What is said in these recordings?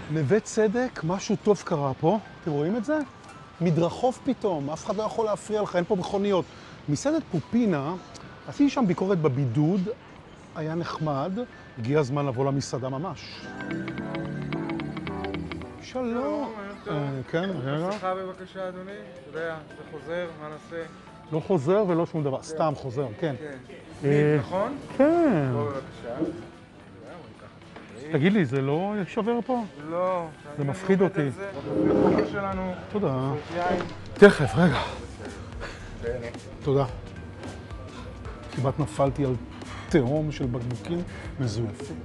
נווה צדק, משהו טוב קרה פה. אתם רואים את זה? מדרחוב פתאום, אף אחד לא יכול להפריע לך, אין פה מכוניות. מסעדת פופינה, עשיתי שם ביקורת בבידוד, היה נחמד, הגיע הזמן לבוא למסעדה ממש. שלום. כן, רגע. מסכה בבקשה, אדוני. אתה יודע, זה חוזר, מה נעשה? לא חוזר ולא שום דבר, סתם חוזר, כן. נכון? כן. בוא בבקשה. תגיד לי, זה לא שובר פה? לא. זה מפחיד אותי. זה שלנו. תודה. תכף, רגע. תודה. כמעט נפלתי על תהום של בקבוקים מזויפים.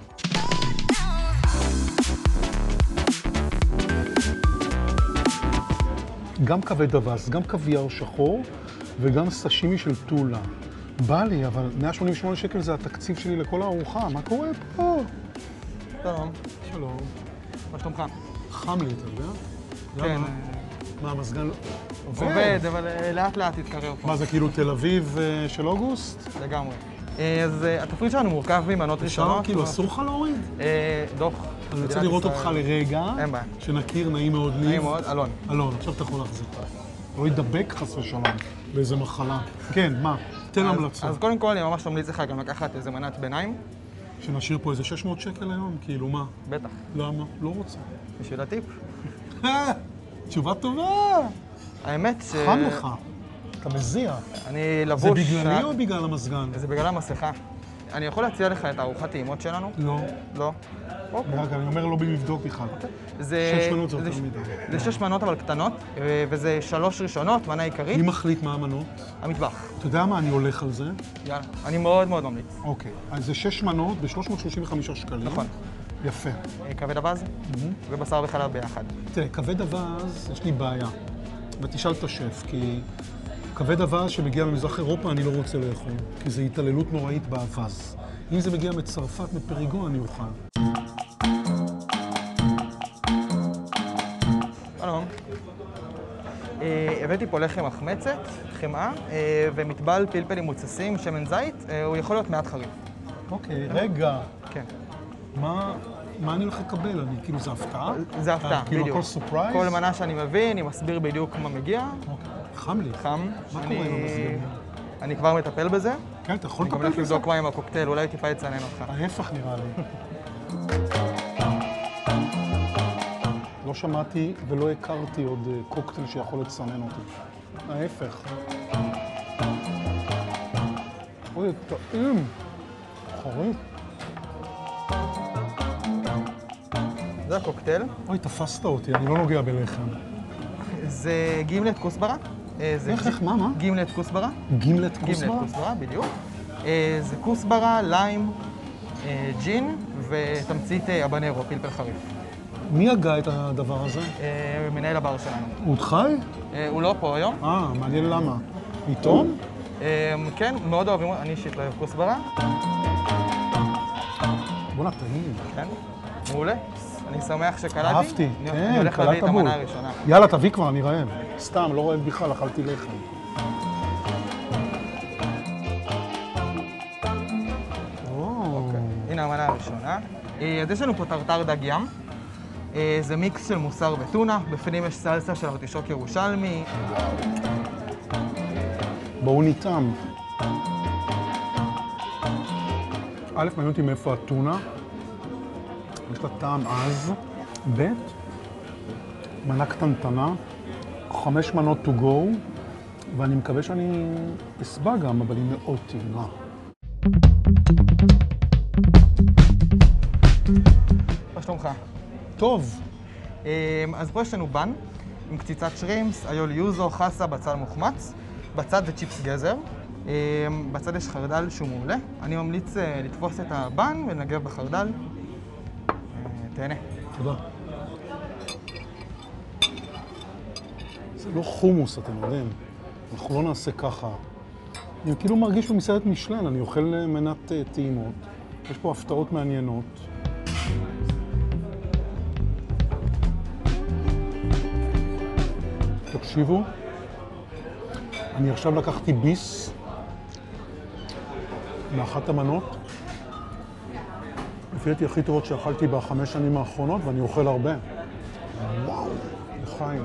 גם כבד אבס, גם קוויאר שחור וגם סשימי של טולה. בא לי, אבל 188 שקל זה התקציב שלי לכל הארוחה. מה קורה פה? שלום. שלום. מה שלומך? חם לי, אתה יודע? כן. מה, המזגן עובד, אבל לאט לאט תתקרר פה. מה זה, כאילו תל אביב של אוגוסט? לגמרי. אז התפריט שלנו מורכב ממנות ראשונות. כאילו אסור לך להוריד? דוח. אני רוצה לראות אותך לרגע. אין בעיה. שנכיר, נעים מאוד ניב. נעים מאוד, אלון. אלון, עכשיו אתה יכול להחזיר. לא ידבק חס ושלום באיזה מחלה. כן, מה? תן המלצות. אז קודם כל אני ממש ממליץ לך גם לקחת איזה מנת ביניים. שנשאיר פה איזה 600 שקל היום? כאילו מה? בטח. למה? לא רוצה. בשביל הטיפ. תשובה טובה. האמת ש... חם לך. אתה מזיע. אני לבוש... זה בגללי או בגלל המזגן? זה בגלל המסכה. אני יכול להציע לך את הארוחת טעימות שלנו? לא. לא? רגע, אני אומר לא בלי לבדוק בכלל. 6 מנות זה יותר מדי. זה 6 מנות אבל קטנות, וזה 3 ראשונות, מנה עיקרית. מי מחליט מה המנות? המטבח. אתה יודע מה? אני הולך על זה. יאללה. אני מאוד מאוד ממליץ. אוקיי. אז זה 6 מנות ב-335 שקלים. נכון. יפה. כבד אבז ובשר וחלב ביחד. תראה, כבד אבז, יש לי בעיה. ותשאל את השף, כי כבד אבז שמגיע ממזרח אירופה אני לא רוצה לאכול, כי זו התעללות נוראית באבז. אם זה מגיע מצרפת, מפריגו, אני אוכל. שלום. הבאתי פה לחם מחמצת, חמאה, ומטבל פלפלים מוצסים, שמן זית, הוא יכול להיות מעט חריף. אוקיי, רגע. כן. מה אני הולך לקבל? אני, זה הפתעה? זה הפתעה, בדיוק. כאילו הכל סופרייז? כל מנה שאני מביא, אני מסביר בדיוק מה מגיע. אוקיי. חם לי. חם. מה קורה עם המזגנים? אני כבר מטפל בזה. כן, אתה יכול אני גם לטפל הולך בזה? לבדוק מה עם הקוקטייל, אולי טיפה יצנן אותך. ההפך נראה לי. לא שמעתי ולא הכרתי עוד קוקטייל שיכול לצנן אותי. ההפך. אוי, טעים. חריף. זה הקוקטייל. אוי, תפסת אותי, אני לא נוגע בלחם. זה גימלט כוסברה. איך? מה? גימלט כוסברה. גימלט כוסברה? גימלט כוסברה, בדיוק. זה כוסברה, ליים, ג'ין ותמצית הבנרו, פלפל חריף. מי הגה את הדבר הזה? מנהל הבר שלנו. הוא עוד חי? הוא לא פה היום. מעניין למה. עיתון? כן, מאוד אוהבים, אני אישית לא אוהב כוסברה. בוא'נה, טעים. כן, מעולה. אני שמח שקלטתי. אהבתי, אני כן, הולך להביא את קלטת בול. המנה הראשונה. יאללה, תביא כבר, אני רעב. סתם, לא רעב בכלל, אכלתי לחם. הנה המנה הראשונה. אז יש לנו פה טרטר דג ים. זה מיקס של מוסר וטונה. בפנים יש סלסה של ארטישוק ירושלמי. בואו ניתם. א', מעניין אותי מאיפה הטונה. יש לה טעם עז. ב', מנה קטנטנה. 5 מנות to go. ואני מקווה שאני אסבע גם, אבל היא מאוד טעימה. מה שלומך? טוב. אז פה יש לנו בן עם קציצת שרימפס, איול יוזו, חסה, בצל מוחמץ. בצד זה צ'יפס גזר. בצד יש חרדל שהוא מעולה. אני ממליץ לתפוס את הבן ולנגב בחרדל. תהנה. תודה. זה לא חומוס, אתם יודעים. אנחנו לא נעשה ככה. אני כאילו מרגיש במסעדת משלן, אני אוכל מנת טעימות. יש פה הפתעות מעניינות. תקשיבו, אני עכשיו לקחתי ביס מאחת המנות. הספגטי הכי טובות שאכלתי ב5 שנים האחרונות, ואני אוכל הרבה. וואו, לחיים.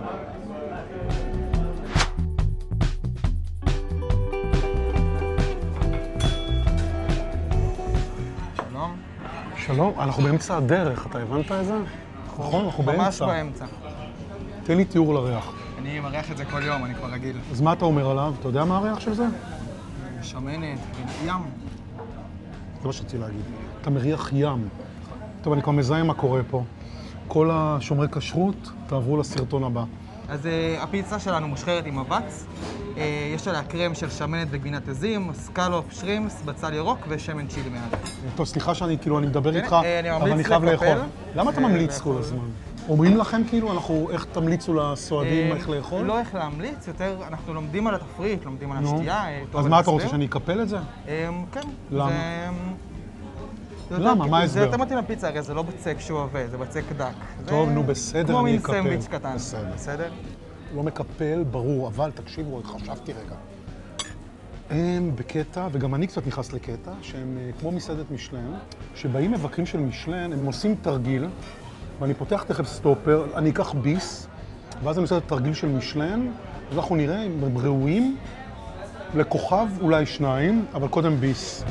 שלום. שלום, אנחנו באמצע הדרך, אתה הבנת את זה? נכון, אנחנו באמצע. ממש באמצע. תן לי תיאור לריח. אני מריח את זה כל יום, אני כבר רגיל. אז מה אתה אומר עליו? אתה יודע מה הריח של זה? שמנת, ים. זה מה שרציתי להגיד. אתה מריח ים. טוב, אני כבר מזהה מה קורה פה. כל השומרי כשרות, תעברו לסרטון הבא. אז הפיצה שלנו מושחרת עם אבץ. יש עליה קרם של שמנת וגבינת עזים, סקלופ, שרימפס, בצל ירוק ושמן צ'ילי מעט. טוב, סליחה שאני מדבר איתך, אני אבל אני ממליץ חייב לאכול. לקפל. למה אתה ממליץ כל הזמן? אומרים לכם איך תמליצו לסועדים איך לאכול? לא איך להמליץ, יותר אנחנו לומדים על התפריט, לומדים על נו. השתייה. אז מה אתה רוצה, שאני אקפל את זה? כן. למה? זה למה? מה ההסבר? זה יותר מתאים לפיצה, הרי זה לא בצק שהוא עבה, זה בצק דק. טוב, נו בסדר, אני אקפל. כמו מין סנדוויץ' קטן. בסדר. לא מקפל, ברור, אבל תקשיבו, חשבתי רגע. הם בקטע, וגם אני קצת נכנס לקטע, שהם כמו מסעדת משלן, שבאים מבקרים של משלן, הם עושים תרגיל, ואני פותח תכף סטופר, אני אקח ביס, ואז אני עושה את התרגיל של משלן, אז אנחנו נראה אם הם ראויים לכוכב, אולי 2, אבל קודם ביס.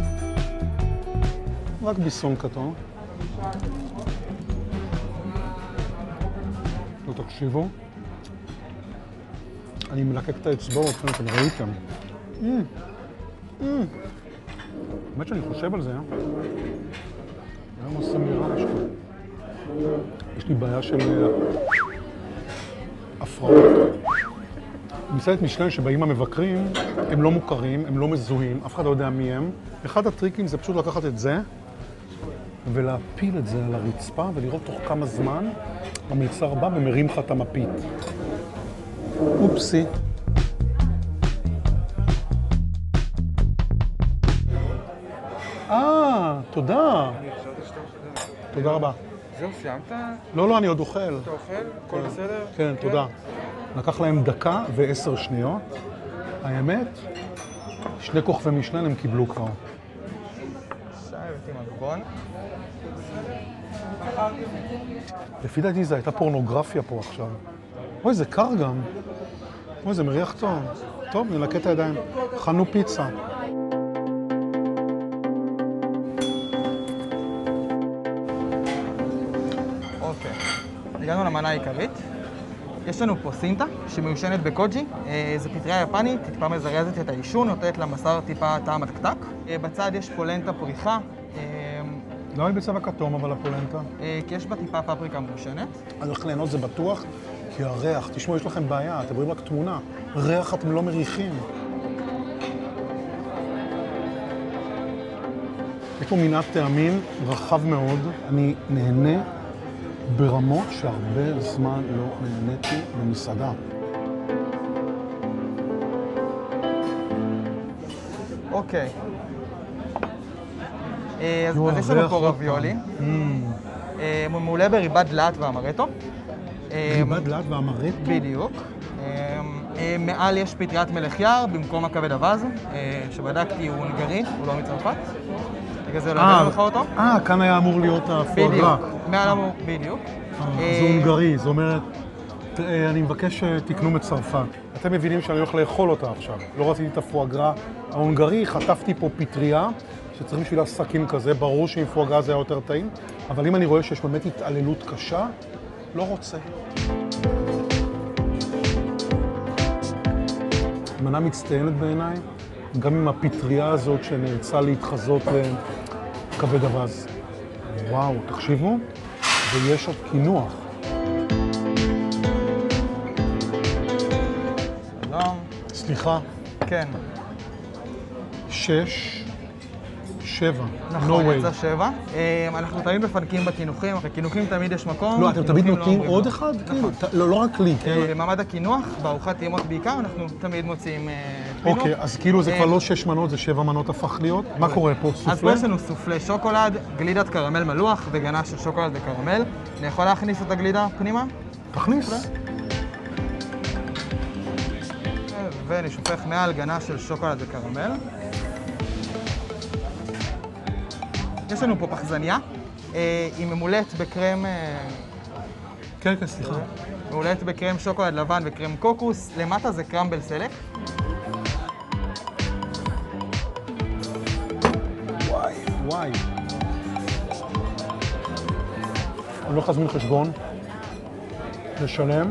רק ביסון קטן. לא תקשיבו. אני מלקק את האצבעות, אתם ראיתם. באמת שאני חושב על זה, היום עושים לי רעש. יש לי בעיה של הפרעות. מסעדת משלן שבאים המבקרים, הם לא מוכרים, הם לא מזוהים, אף אחד לא יודע מי הם. אחד הטריקים זה פשוט לקחת את זה ולהפיל את זה על הרצפה ולראות תוך כמה זמן המלצר בא ומרים לך את המפית. אופסי. תודה. תודה רבה. זהו, סיימת? לא, אני עוד אוכל. אתה אוכל? הכל בסדר? כן, תודה. לקח להם 1:10 שניות. האמת, 2 כוכבי משלן הם קיבלו כבר. עכשיו הבאתי מגבון. לפי דעתי זו הייתה פורנוגרפיה פה עכשיו. אוי, זה קר גם. אוי, זה מריח טוב. טוב, נלקט את הידיים. חנו פיצה. אוקיי. הגענו למנה העיקרית. יש לנו פה סינטה שמיושנת בקוג'י. זו פטריה יפנית, טיפה מזרזת את העישון, נותנת לבשר טיפה טעם מתקתק. בצד יש פולנטה פריחה. לא היא בצבע כתום, אבל הפולנטה. כי יש בה טיפה פפריקה מיושנת. אני הולך ליהנות, זה בטוח, כי הריח, תשמעו, יש לכם בעיה, אתם רואים רק תמונה. ריח אתם לא מריחים. יש פה מנעד טעמים רחב מאוד. אני נהנה ברמות שהרבה זמן לא נהניתי במסעדה. אוקיי. אז יש לנו פה רביולי. הוא מעולה בריבת דלעת ואמרטו. ריבת דלעת ואמרטו? בדיוק. מעל יש פטריית מלך יער במקום הכבד אווז, שבדקתי הוא הונגרי, הוא לא מצרפת. בגלל זה לא הבאנו לך אותו. כאן היה אמור להיות הפואגרה. בדיוק, מעל אמור, בדיוק. זה הונגרי, זאת אומרת, אני מבקש שתקנו מצרפת. אתם מבינים שאני הולך לאכול אותה עכשיו. לא רציתי את הפואגרה ההונגרי, חטפתי פה פטריה, שצריך בשבילה סכין כזה, ברור שעם פואגרה זה היה יותר טעים, אבל אם אני רואה שיש באמת התעללות קשה, לא רוצה. מנה מצטיינת בעיניי, גם עם הפטריה הזאת שנרצה להתחזות לכבד אווז. וואו, תקשיבו, ויש עוד קינוח. שלום. סליחה. כן. 6, 7. נכון, יצא 7. אנחנו תמיד מפנקים בקינוחים, אחרי קינוחים תמיד יש מקום. לא, אתם תמיד נותנים עוד אחד? נכון. לא רק לי, כן? במעמד הקינוח, בארוחת טעימות בעיקר, אנחנו תמיד מוציאים פינוק. אוקיי, אז כאילו זה כבר לא 6 מנות, זה 7 מנות הפך להיות. מה קורה פה? סופלה? אז פה יש לנו סופלה שוקולד, גלידת קרמל מלוח וגנה של שוקולד וקרמל. אני יכול להכניס את הגלידה פנימה? תכניס. ואני שופך מעל גנה של שוקולד וקרמל. יש לנו פה פחזניה, היא ממולאת בקרם... כן, כן, סליחה. ממולאת בקרם שוקולד לבן וקרם קוקוס. למטה זה קרמבל סלק. וואי, וואי. אני הולך להזמין חשבון, לשלם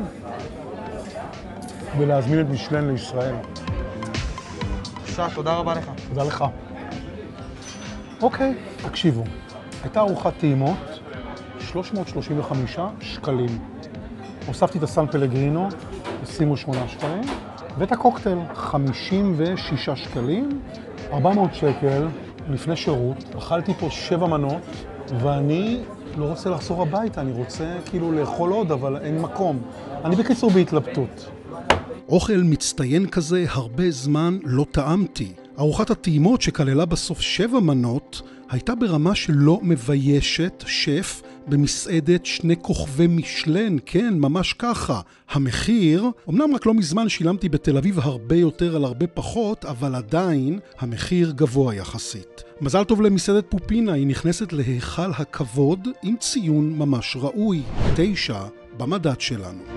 ולהזמין את משלן לישראל. בבקשה, תודה רבה לך. תודה לך. אוקיי, תקשיבו. הייתה ארוחת טעימות, 335 שקלים. הוספתי את הסן פלגרינו, 28 שקלים, ואת הקוקטייל, 56 שקלים, 400 שקל לפני שירות. אכלתי פה 7 מנות, ואני לא רוצה לחזור הביתה, אני רוצה כאילו לאכול עוד, אבל אין מקום. אני בקיצור בהתלבטות. אוכל מצטיין כזה הרבה זמן לא טעמתי. ארוחת הטעימות שכללה בסוף 7 מנות הייתה ברמה שלא מביישת שף במסעדת 2 כוכבי משלן, כן, ממש ככה. המחיר, אמנם רק לא מזמן שילמתי בתל אביב הרבה יותר על הרבה פחות, אבל עדיין המחיר גבוה יחסית. מזל טוב למסעדת פופינה, היא נכנסת להיכל הכבוד עם ציון ממש ראוי, 9 במדד שלנו.